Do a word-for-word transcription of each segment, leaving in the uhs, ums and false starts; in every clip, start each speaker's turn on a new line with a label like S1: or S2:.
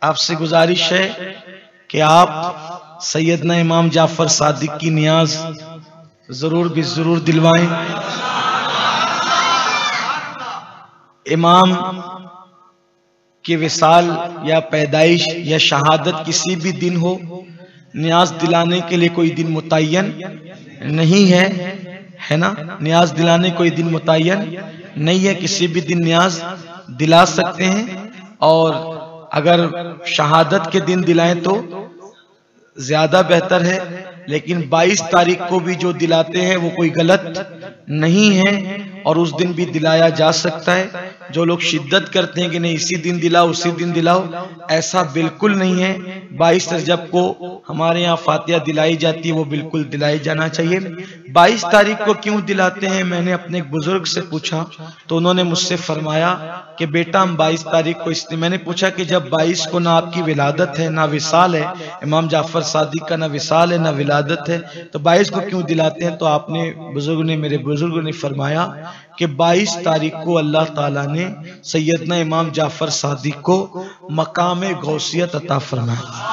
S1: آپ سے گزارش ہے کہ آپ سیدنا امام جعفر صادق کی نیاز ضرور بھی ضرور دلوائیں۔ امام کی وصال یا پیدائش یا شہادت کسی بھی دن ہو، نیاز دلانے کے لیے کوئی دن متعین نہیں ہے، ہے نا؟ نیاز دلانے کوئی دن متعین نہیں ہے، کسی بھی دن نیاز دلا سکتے ہیں، اور اگر شہادت کے دن دلائیں تو زیادہ بہتر ہے، لیکن بائیس تاریخ کو بھی جو دلاتے ہیں وہ کوئی غلط نہیں ہے، اور اس دن بھی دلایا جا سکتا ہے۔ جو لوگ شدت کرتے ہیں کہ نہیں اسی دن دلاؤ اسی دن دلاؤ، ایسا بالکل نہیں ہے۔ بائیس رجب کو ہمارے یہاں فاتحہ دلائی جاتی ہے، وہ بالکل دلائی جانا چاہیے۔ بائیس تاریخ کو کیوں دلاتے ہیں، میں نے اپنے ایک بزرگ سے پوچھا تو انہوں نے مجھ سے فرمایا کہ بیٹا ہم بائیس تاریخ کو اس لیے، میں نے پوچھا کہ جب بائیس کو نہ آپ کی ولادت ہے نہ وصال ہے، امام جعفر صادق کا نہ وصال ہے نہ ولادت ہے، تو بائیس کو کیوں دلاتے ہیں؟ تو آپ نے بزرگ نے میرے بزرگ نے فرمایا کہ بائیس تاریخ کو اللہ تعالیٰ نے سیدنا امام جعفر صادق کو مقام غوثیت عطا فرمایا،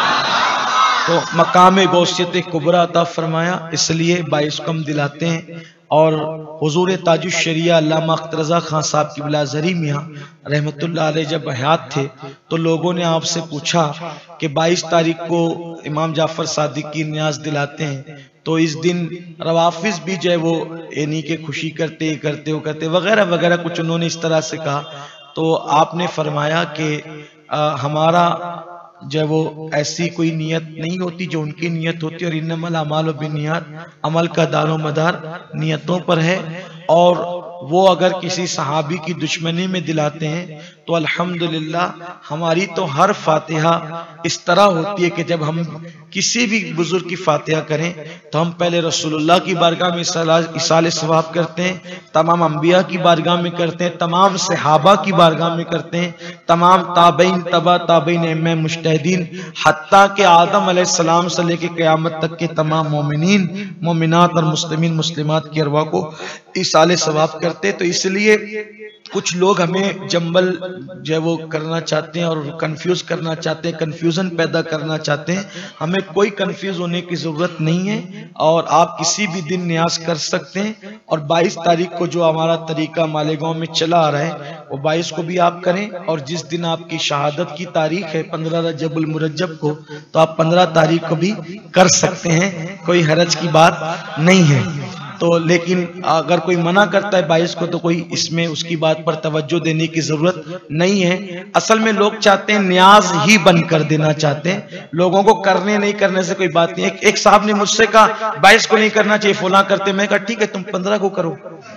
S1: تو مقام غوثیت کبریٰ عطا فرمایا، اس لیے بائیس کو ہم دلاتے ہیں۔ اور حضور تاج الشریعہ علامہ اختر رضا خان صاحب کی بلا زری میاں رحمت اللہ علیہ جب حیات تھے تو لوگوں نے آپ سے پوچھا کہ بائیس تاریخ کو امام جعفر صادق کی نیاز دلاتے ہیں تو اس دن روافظ بھی جو ہے وہ یعنی کہ خوشی کرتے کرتے وہ کرتے وغیرہ وغیرہ کچھ انہوں نے اس طرح سے کہا، تو آپ نے فرمایا کہ ہمارا جو وہ ایسی کوئی نیت نہیں ہوتی جو ان کی نیت ہوتی، اور انما الاعمال بالنیات، عمل کا دار و مدار نیتوں پر ہے، اور وہ اگر کسی صحابی کی دشمنی میں دلاتے ہیں تو الحمدللہ ہماری تو ہر فاتحہ اس طرح ہوتی ہے کہ جب ہم کسی بھی بزرگ کی فاتحہ کریں تو ہم پہلے رسول اللہ کی بارگاہ میں ایصال ثواب کرتے ہیں، تمام انبیاء کی بارگاہ میں کرتے ہیں، تمام صحابہ کی بارگاہ میں کرتے ہیں، تمام تابعین تبع تابعین ائمہ مجتہدین، حتیٰ کہ آدم علیہ السلام سے لے کے قیامت تک کے تمام مومنین مومنات اور مسلمین مسلمات کی ارواح کو ایصال ثواب کرتے۔ تو اس لیے کچھ لوگ ہمیں جنبل جو ہے وہ کرنا چاہتے ہیں اور کنفیوز کرنا چاہتے ہیں، کنفیوژن پیدا کرنا چاہتے ہیں، ہمیں کوئی کنفیوز ہونے کی ضرورت نہیں ہے، اور آپ کسی بھی دن نیاز کر سکتے ہیں۔ اور بائیس تاریخ کو جو ہمارا طریقہ مالیگاؤں میں چلا آ رہا ہے وہ بائیس کو بھی آپ کریں، اور جس دن آپ کی شہادت کی تاریخ ہے پندرہ رجب المرجب کو تو آپ پندرہ تاریخ کو بھی کر سکتے ہیں، کوئی حرج کی بات نہیں ہے۔ تو لیکن اگر کوئی منع کرتا ہے بائیس کو تو کوئی اس میں اس کی بات پر توجہ دینے کی ضرورت نہیں ہے۔ اصل میں لوگ چاہتے ہیں نیاز ہی بند کر دینا چاہتے ہیں، لوگوں کو کرنے نہیں کرنے سے کوئی بات نہیں۔ ایک, ایک صاحب نے مجھ سے کہا بائیس کو نہیں کرنا چاہیے فلاں کرتے، میں کہا ٹھیک ہے تم پندرہ کو کرو،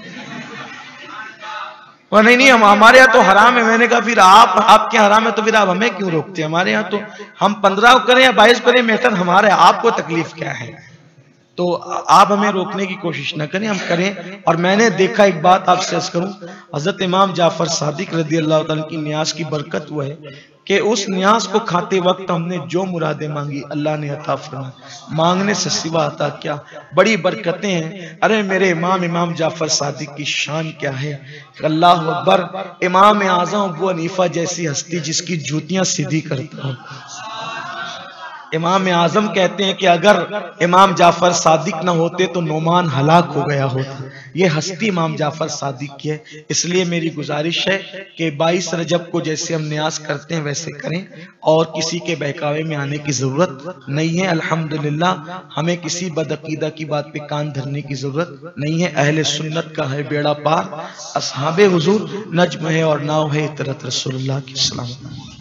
S1: وہ نہیں نہیں ہمارے ہاں تو حرام ہے۔ میں نے کہا پھر آپ آپ کے حرام ہے تو پھر آپ ہمیں کیوں روکتے ہیں؟ ہمارے ہاں تو ہم پندرہ کو کریں یا بائیس کریں میٹر ہمارا ہے، آپ کو تکلیف کیا ہے؟ تو آپ ہمیں روکنے کی کوشش نہ کریں، ہم کریں۔ اور میں نے دیکھا ایک بات آپ سے عرض کروں، حضرت امام جعفر صادق رضی اللہ تعالیٰ کی نیاز کی برکت وہ ہے کہ اس نیاز کو کھاتے وقت ہم نے جو مرادیں مانگی اللہ نے عطا فرمائی، مانگنے سے سوا عطا کیا، بڑی برکتیں ہیں۔ ارے میرے امام امام جعفر صادق کی شان کیا ہے، اللہ اکبر۔ امام اعظم ابو حنیفہ جیسی ہستی جس کی جوتیاں سیدھی کرتا ہوں، امام اعظم کہتے ہیں کہ اگر امام جعفر صادق نہ ہوتے تو نعمان ہلاک ہو گیا ہوتا۔ یہ ہستی امام جعفر صادق کی ہے، اس لیے میری گزارش ہے کہ بائیس رجب کو جیسے ہم نیاز کرتے ہیں ویسے کریں، اور کسی کے بہکاوے میں آنے کی ضرورت نہیں ہے۔ الحمدللہ ہمیں کسی بدعقیدہ کی بات پہ کان دھرنے کی ضرورت نہیں ہے۔ اہل سنت کا ہے بیڑا پار، اصحاب حضور نجم ہے اور ناؤ ہے اطرت رسول اللہ کی سلام۔